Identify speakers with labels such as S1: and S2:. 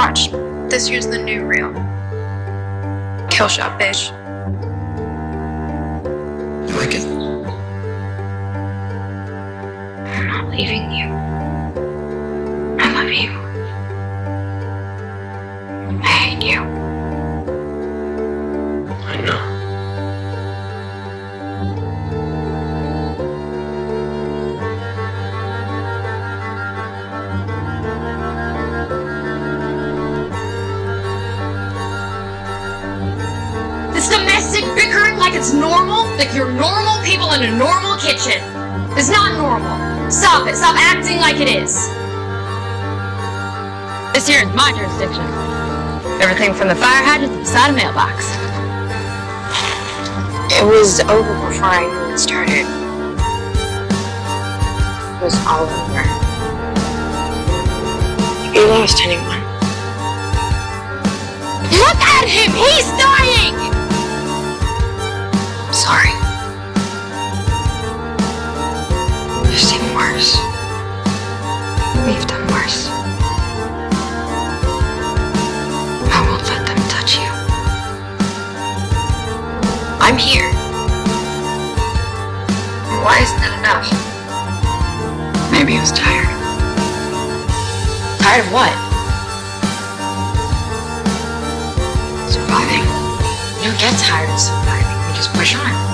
S1: Watch. This here's the new reel. Kill shot, bitch.
S2: You like it?
S1: I'm not leaving you. I love you. I hate you.
S2: I know.
S3: This domestic bickering like it's normal? Like you're normal people in a normal kitchen. It's not normal. Stop it. Stop acting like it is. This here is my jurisdiction. Everything from the fire hydrant to the side of mailbox.
S1: It was over before I even started. It was all over. You lost anyone.
S3: Look at him! He's dying!
S1: I'm sorry. There's even worse. We've done worse. I won't let them touch you. I'm here. Why isn't that enough? Maybe I was tired.
S3: Tired of what?
S1: Surviving.
S3: You don't get tired of surviving. You just push on.